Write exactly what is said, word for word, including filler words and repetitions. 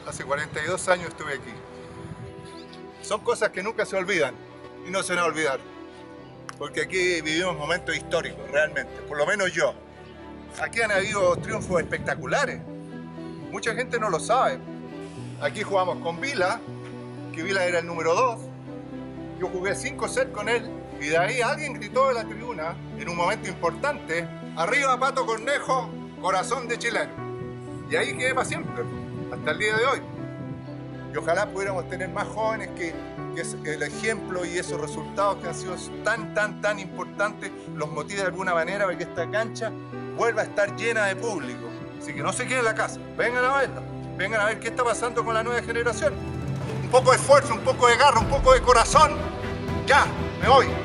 Hace cuarenta y dos años estuve aquí. Son cosas que nunca se olvidan y no se van a olvidar. Porque aquí vivimos momentos históricos, realmente. Por lo menos yo. Aquí han habido triunfos espectaculares. Mucha gente no lo sabe. Aquí jugamos con Vila, que Vila era el número dos. Yo jugué cinco sets con él y de ahí alguien gritó de la tribuna, en un momento importante, "Arriba Pato Cornejo, corazón de chileno". Y ahí quedé para siempre, hasta el día de hoy. Y ojalá pudiéramos tener más jóvenes que, que es el ejemplo y esos resultados que han sido tan, tan, tan importantes los motive de alguna manera para que esta cancha vuelva a estar llena de público. Así que no se queden en la casa, vengan a verla, vengan a ver qué está pasando con la nueva generación. Un poco de esfuerzo, un poco de garra, un poco de corazón. Ya, me voy.